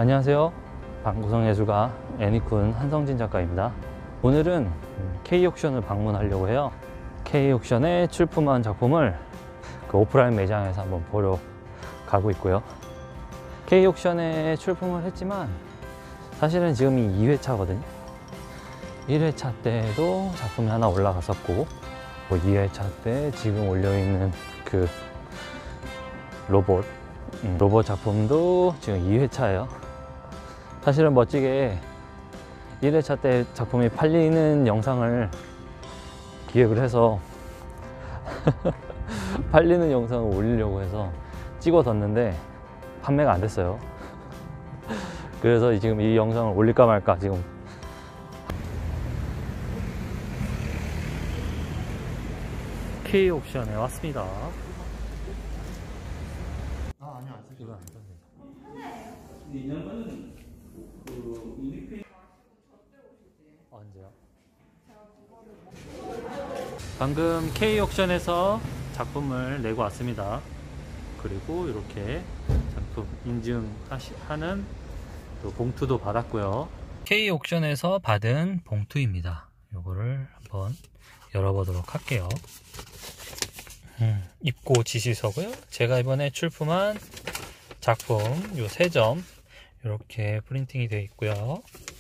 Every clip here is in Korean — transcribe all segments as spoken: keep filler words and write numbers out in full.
안녕하세요. 방구석예술가 애니쿤 한성진 작가입니다. 오늘은 K옥션을 방문하려고 해요. K옥션에 출품한 작품을 그 오프라인 매장에서 한번 보러 가고 있고요. K옥션에 출품을 했지만 사실은 지금이 이 회차거든요. 일 회차 때도 작품이 하나 올라갔었고, 뭐 이 회차 때 지금 올려있는 그 로봇 음, 로봇 작품도 지금 이 회차예요. 사실은 멋지게 일 회차 때 작품이 팔리는 영상을 기획을 해서 팔리는 영상을 올리려고 해서 찍어뒀는데 판매가 안 됐어요. 그래서 지금 이 영상을 올릴까 말까 지금. K옥션에 왔습니다. 아, 아니요, 안 쓰시고. 이거 안 써도 되죠. 언제요? 방금 K옥션에서 작품을 내고 왔습니다. 그리고 이렇게 작품 인증하는 또 봉투도 받았고요. K옥션에서 받은 봉투입니다. 요거를 한번 열어보도록 할게요. 음, 입고 지시서고요. 제가 이번에 출품한 작품 요 세 점 이렇게 프린팅이 되어 있고요.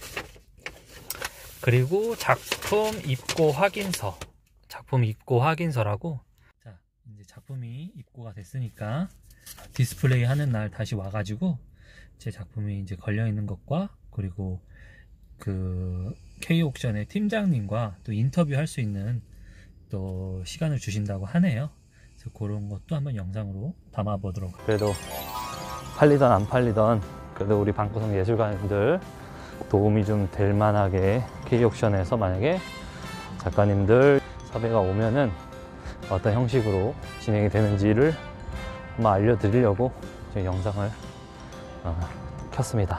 그리고 작품 입고 확인서, 작품 입고 확인서라고. 자, 이제 작품이 입고가 됐으니까 디스플레이 하는 날 다시 와가지고 제 작품이 이제 걸려 있는 것과, 그리고 그 K옥션의 팀장님과 또 인터뷰 할 수 있는 또 시간을 주신다고 하네요. 그래서 그런 것도 한번 영상으로 담아 보도록. 그래도 팔리던 안 팔리던 그래도 우리 방구석 예술가님들 도움이 좀 될 만하게 K옥션에서 만약에 작가님들 섭외가 오면은 어떤 형식으로 진행이 되는지를 한번 알려드리려고 지금 영상을 어, 켰습니다.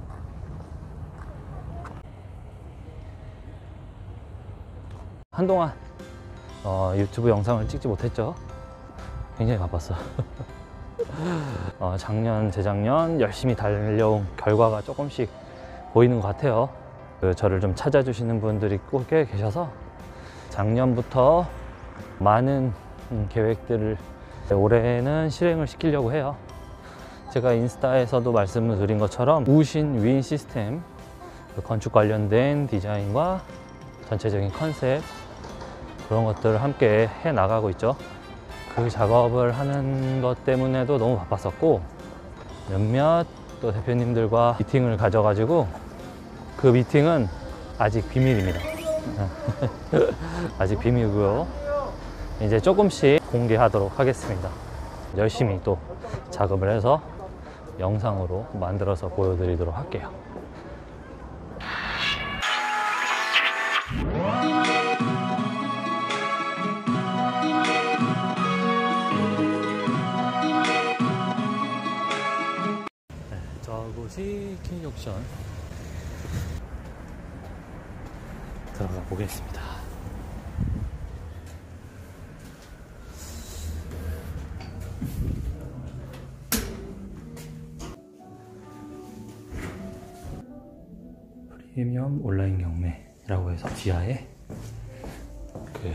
한동안 어, 유튜브 영상을 찍지 못했죠. 굉장히 바빴어. 어, 작년, 재작년 열심히 달려온 결과가 조금씩 보이는 것 같아요. 그 저를 좀 찾아주시는 분들이 꽤 계셔서 작년부터 많은 음, 계획들을 올해는 실행을 시키려고 해요. 제가 인스타에서도 말씀을 드린 것처럼 우신 위인 시스템, 그 건축 관련된 디자인과 전체적인 컨셉, 그런 것들을 함께 해 나가고 있죠. 그 작업을 하는 것 때문에도 너무 바빴었고, 몇몇 또 대표님들과 미팅을 가져가지고 그 미팅은 아직 비밀입니다. 아직 비밀이고요. 이제 조금씩 공개하도록 하겠습니다. 열심히 또 작업을 해서 영상으로 만들어서 보여드리도록 할게요. 저곳이 K옥션 들어가 보겠습니다. 프리미엄 온라인 경매라고 해서 지하에 그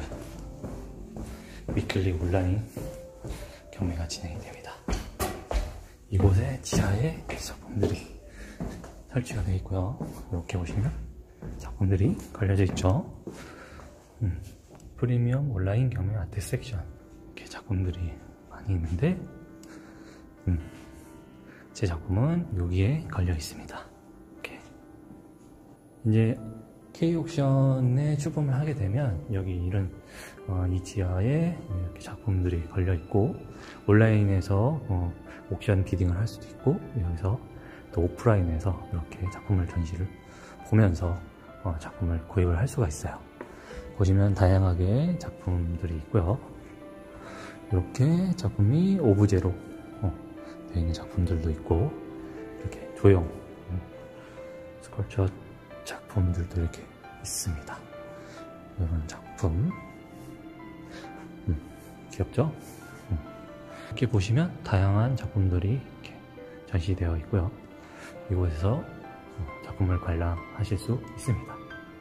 위클리 온라인 경매가 진행이 됩니다. 이곳에 지하에 작품들이 설치가 되어 있고요. 이렇게 보시면 작품들이 걸려져 있죠. 음, 프리미엄 온라인 경매 아트 섹션, 이렇게 작품들이 많이 있는데 음, 제 작품은 여기에 걸려 있습니다. 이렇게 이제 K옥션에 출품을 하게 되면 여기 이런 어, 이 지하에 이렇게 작품들이 걸려 있고, 온라인에서 어, 옥션 비딩을 할 수도 있고, 여기서 또 오프라인에서 이렇게 작품을 전시를 보면서 어, 작품을 구입을 할 수가 있어요. 보시면 다양하게 작품들이 있고요. 이렇게 작품이 오브제로 어, 되어 있는 작품들도 있고, 이렇게 조형 음, 스컬처 작품들도 이렇게 있습니다. 이런 작품 음, 귀엽죠? 음. 이렇게 보시면 다양한 작품들이 이렇게 전시되어 있고요. 이곳에서 어, 작품을 관람하실 수 있습니다.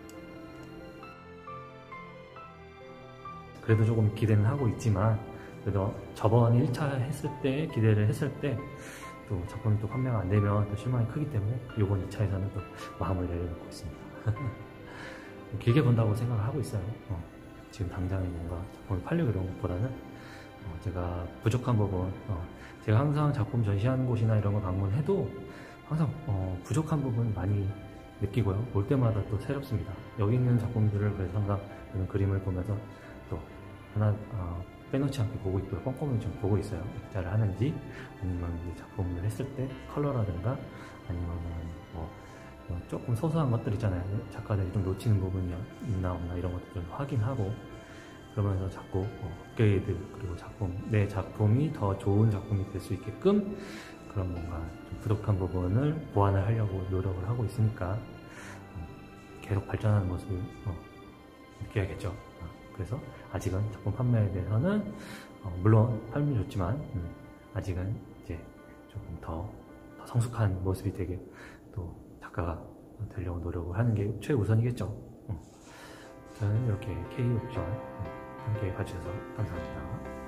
그래도 조금 기대는 하고 있지만 그래도 저번 일 차 했을 때 기대를 했을 때 또 작품이 또 판매가 안 되면 또 실망이 크기 때문에 이번 이 차에서는 또 마음을 내려놓고 있습니다. 길게 본다고 생각을 하고 있어요. 어, 지금 당장에 뭔가 작품이 팔리고 이런 것보다는 어, 제가 부족한 부분, 어, 제가 항상 작품 전시하는 곳이나 이런 거 방문해도 항상 어, 부족한 부분 많이 느끼고요. 볼 때마다 또 새롭습니다. 여기 있는 작품들을 그래서 항상 저는 그림을 보면서 또 하나 어, 빼놓지 않게 보고 있고요. 꼼꼼히 좀 보고 있어요. 액자를 하는지 아니면 작품을 했을 때 컬러라든가 아니면 뭐 조금 소소한 것들 있잖아요. 작가들이 좀 놓치는 부분이 있나 없나 이런 것도 좀 확인하고 그러면서 자꾸 업그레이드 그리고 작품 내 작품이 더 좋은 작품이 될 수 있게끔 그런 뭔가 좀 부족한 부분을 보완을 하려고 노력을 하고 있으니까 계속 발전하는 모습을 느껴야겠죠. 그래서 아직은 작품 판매에 대해서는 어, 물론 팔면 좋지만 음, 아직은 이제 조금 더, 더 성숙한 모습이 되게 또 작가가 되려고 노력을 하는 게 최우선이겠죠. 음. 저는 이렇게 K옥션 음, 함께 봐주셔서 감사합니다.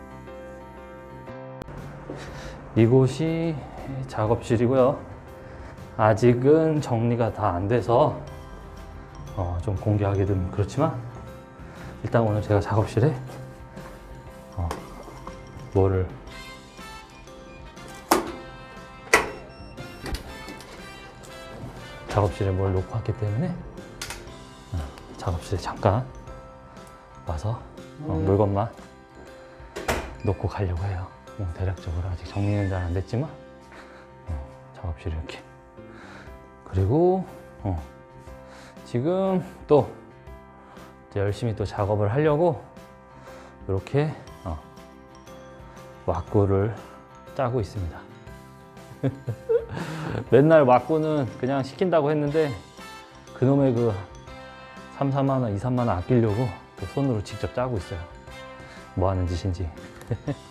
이곳이 작업실이고요. 아직은 정리가 다 안 돼서 어, 좀 공개하기 좀 그렇지만 일단 오늘 제가 작업실에 어, 뭐를 작업실에 뭘 놓고 왔기 때문에 어, 작업실에 잠깐 와서 어, 물건만 놓고 가려고 해요. 뭐 대략적으로 아직 정리는 잘 안 됐지만 어, 작업실이 이렇게 그리고 어, 지금 또 이제 열심히 또 작업을 하려고 이렇게 어, 왁구를 짜고 있습니다. 맨날 왁구는 그냥 시킨다고 했는데 그놈의 그 삼, 사만 원, 이, 삼만 원 아끼려고 또 손으로 직접 짜고 있어요. 뭐 하는 짓인지.